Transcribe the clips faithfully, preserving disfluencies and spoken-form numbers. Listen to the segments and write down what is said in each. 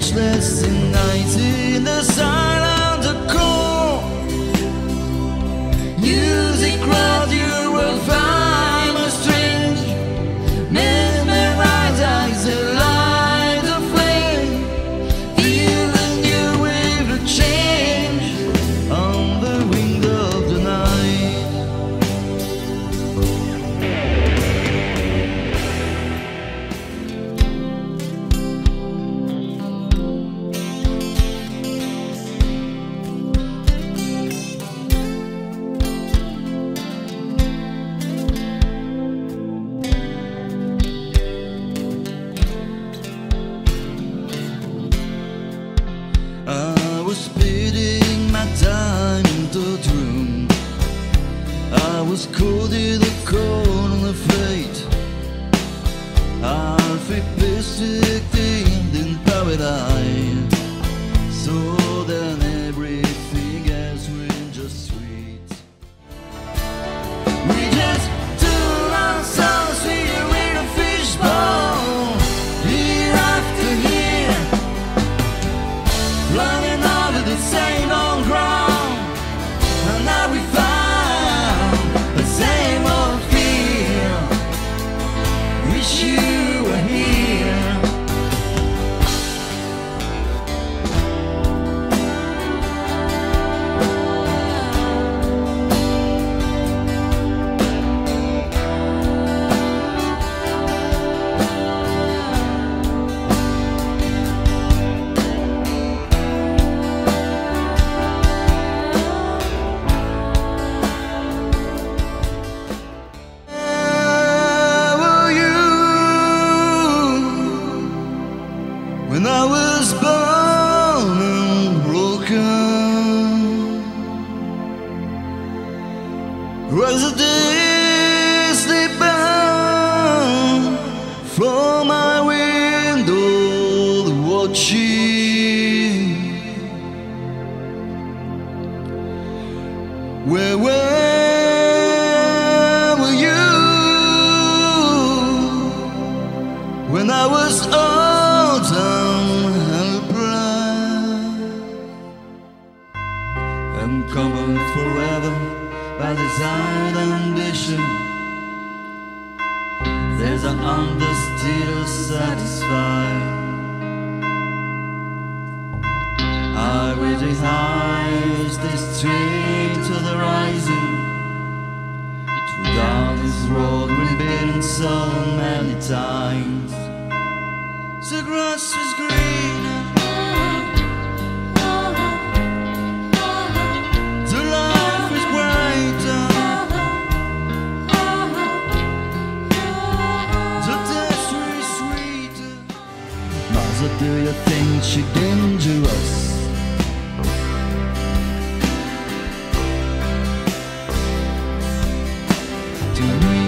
speechless in nights in the silence of cold. Music crowd you will find a strange, mesmerized eyes that light the flame, feeling you with the change on the wing of the night. I was spending my time in the room. I was caught in the corner of fate. I'll be persecuted in paradise. So then everything else will just sweet. We just took ourselves here in a fishbowl, year after year, running over the same old ground, and now we found the same old fear. Wish you were here. When I was born and broken, was a day slip down from my window watching. Where were you when I was old and helpless? I'm common forever by desire and ambition. There's an under still satisfied. I really hides the street to the rising. Through darkness road we've been so many times. The grass is green, the life is brighter, the taste is sweeter. Mother, do you think she dangerous? To me,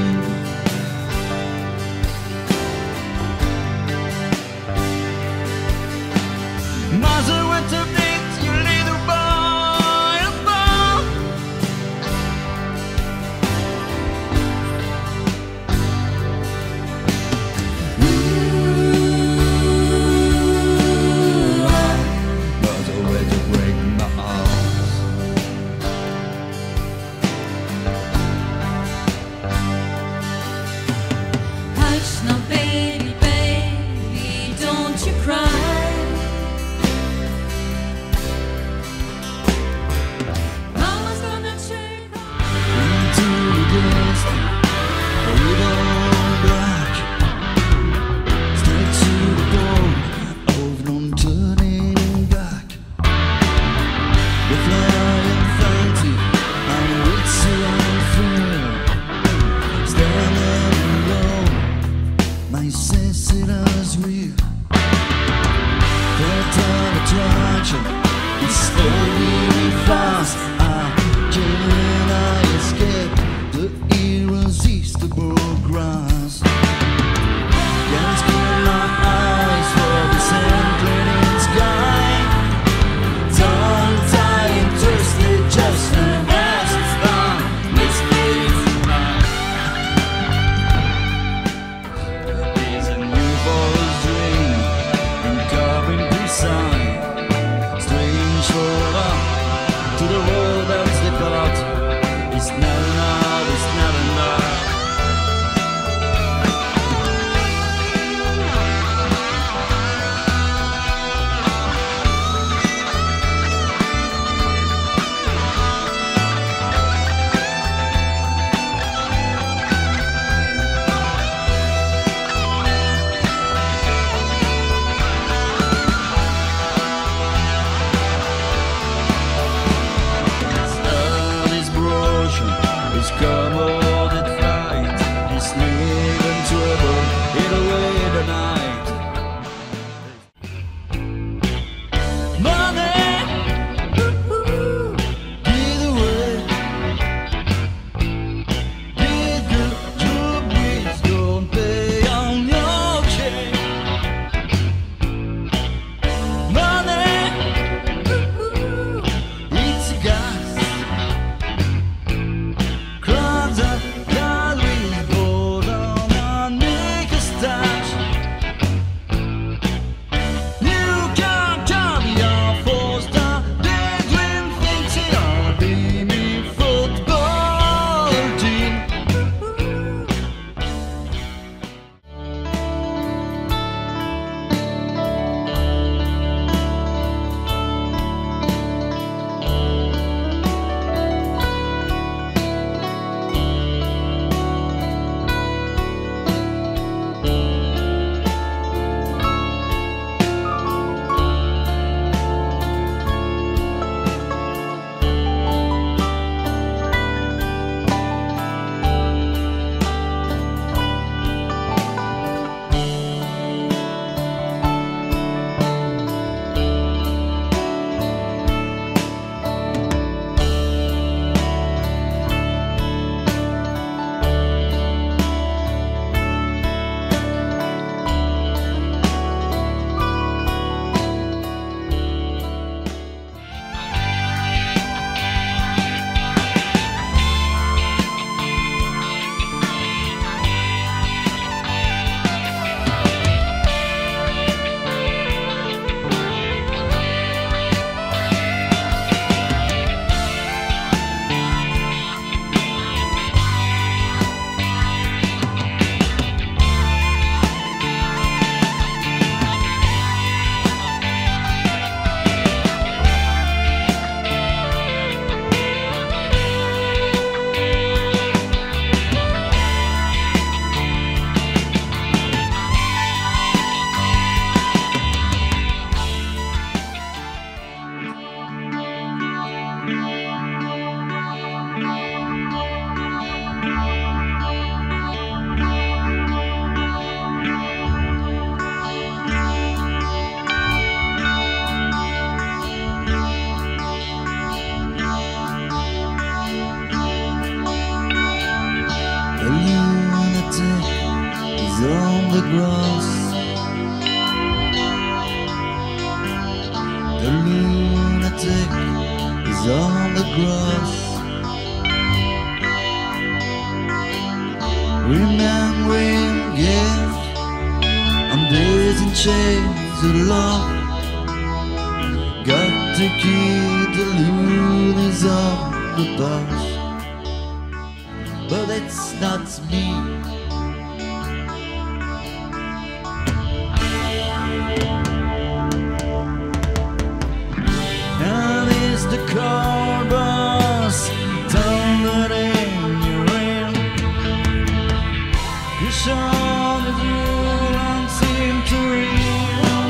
on the grass. The lunatic is on the grass. Remembering gift on days and chains of love. Got to keep the loonies on the bus. But it's not me. And it's the car bus tumbling in your rain. Your song is real and seem to real.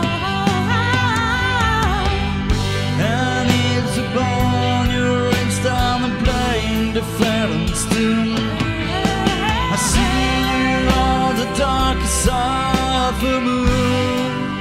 And it's upon your rings down and playing the Florence tune. I see you on the darkest side of the moon.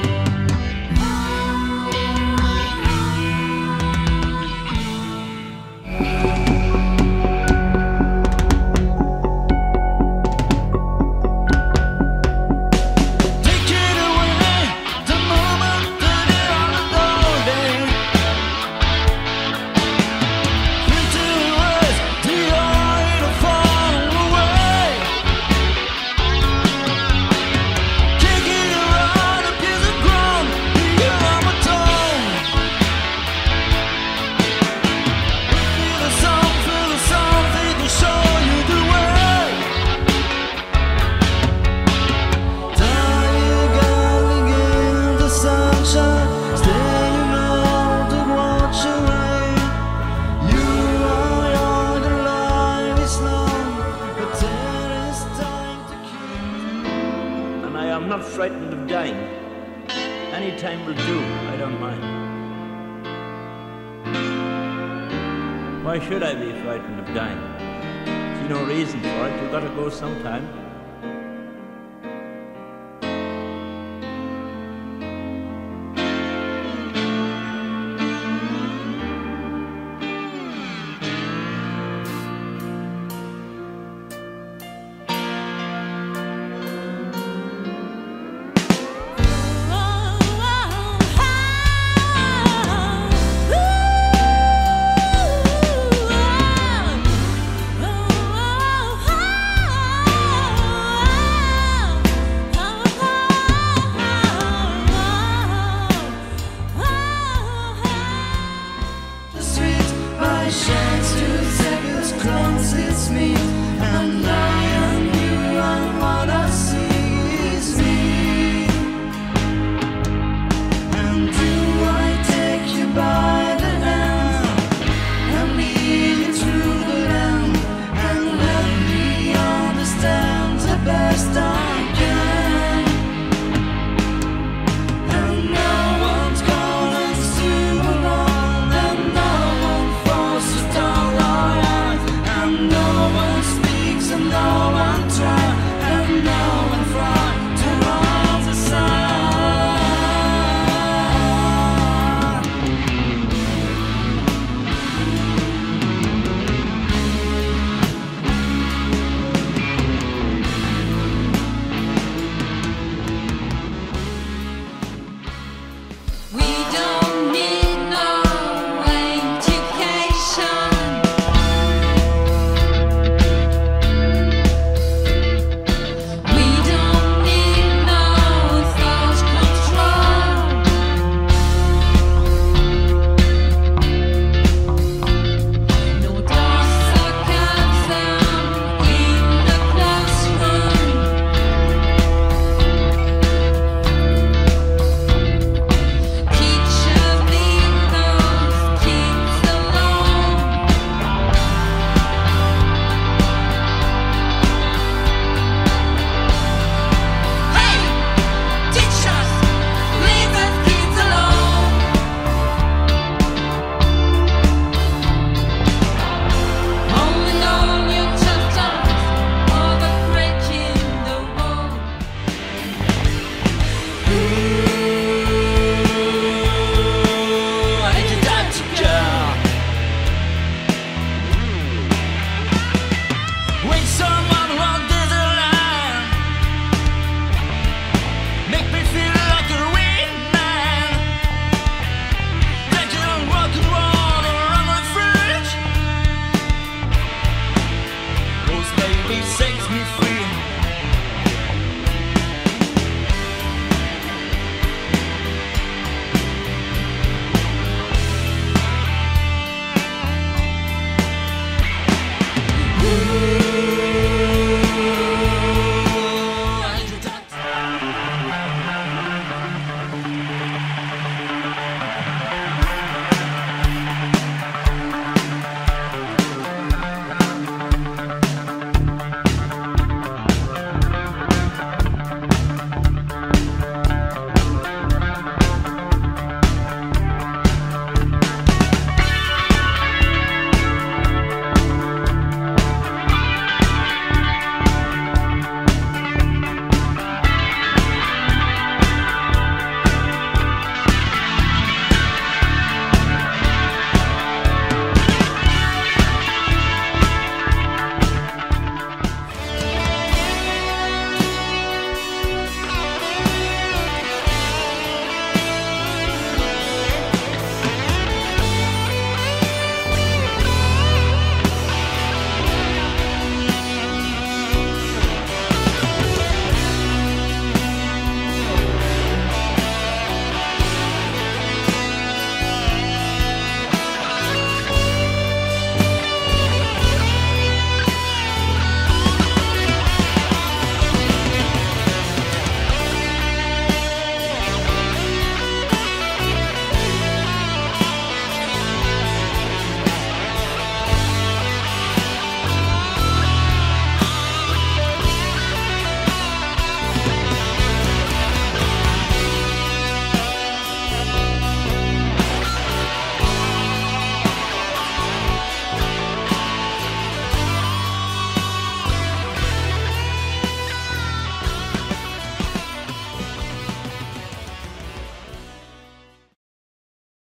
I'm not frightened of dying. Any time will do, I don't mind. Why should I be frightened of dying? See no reason for it, you've got to go sometime. Shines two seconds, clones it's me, and I am you, and what I see is me. And do I take you by the hand and lead you through the land and let me understand the best I